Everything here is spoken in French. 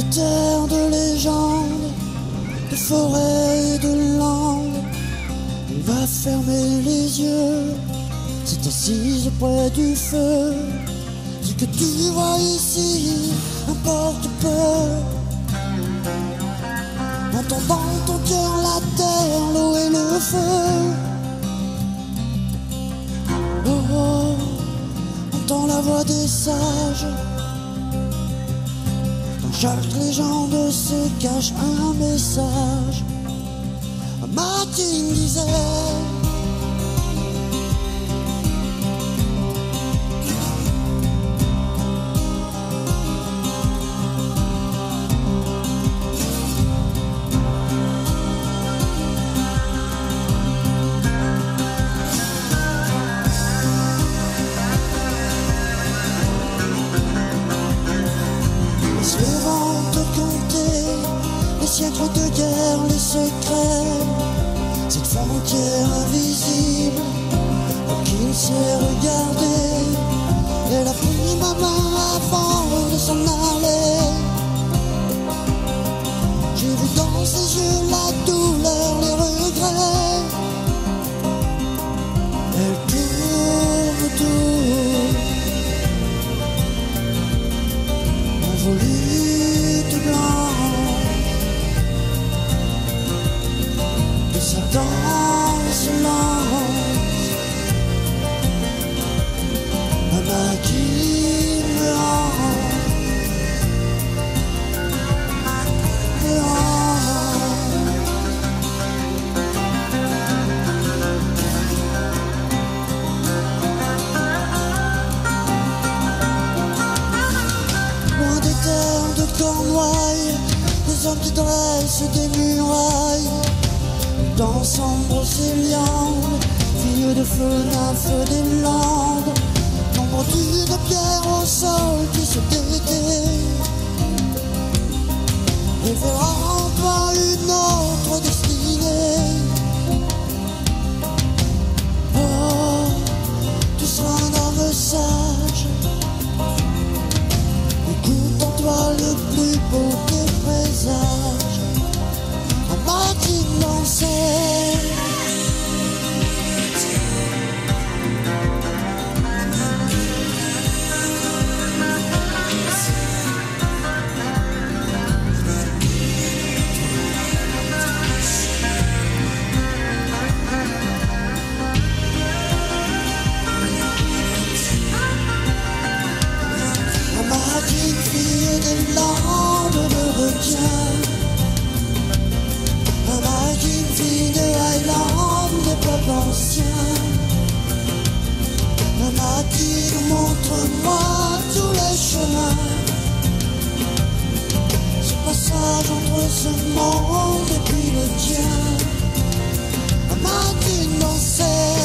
terre de légende, de forêt et de langue. Il va fermer les yeux, c'est assise près du feu. Ce que tu vois ici importe peu. Entends dans ton cœur la terre, l'eau et le feu. Oh oh, entends la voix des sages. Dans chaque légende se cache un message. Martine disait: le vent te compter les siècles de guerre, les secrets, cette frontière invisible qui sait regarder. Elle a pris ma main avant de s'en aller. J'ai vu dans ses yeux la douleur, les regrets. Elle tourne autour, volute blanche de sa danse lente, ma main qui me hante, me hante. Loin des terres de Cornouailles, des hommes qui dressent des murailles, dans sombre Céliande, fille de feu, nymphe des Landes, nombre d'une pierre au sol qui se dédait, révélant en toi une autre destinée. Oh, tu seras un homme sage. Écoute en toi le plus beau des présages. Un matin dansait. Une fille des Landes me retient. Maman, une fille de Highland, des peuples anciens. Maman, montre-moi tous les chemins. Ce passage entre ce monde et puis le tien. Maman, dansait.